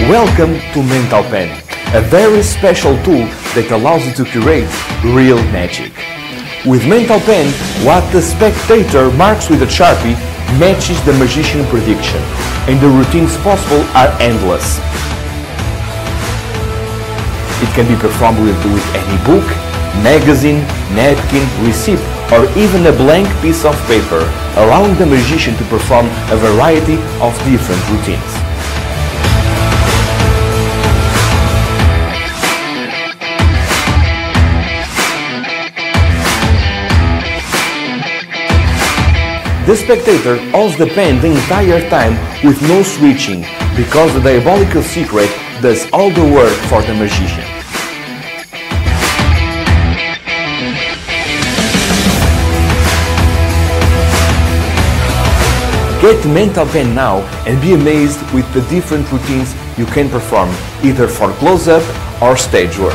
Welcome to Mental Pen, a very special tool that allows you to create real magic. With Mental Pen, what the spectator marks with a Sharpie matches the magician prediction, and the routines possible are endless. It can be performed with any book, magazine, napkin, receipt, or even a blank piece of paper, allowing the magician to perform a variety of different routines. The spectator holds the pen the entire time with no switching, because the diabolical secret does all the work for the magician. Get Mental Pen now and be amazed with the different routines you can perform, either for close-up or stage work.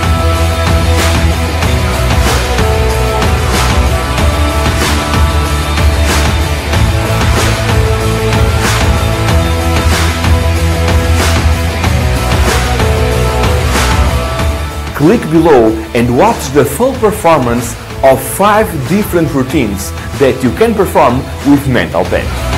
Click below and watch the full performance of 5 different routines that you can perform with Mental Pen.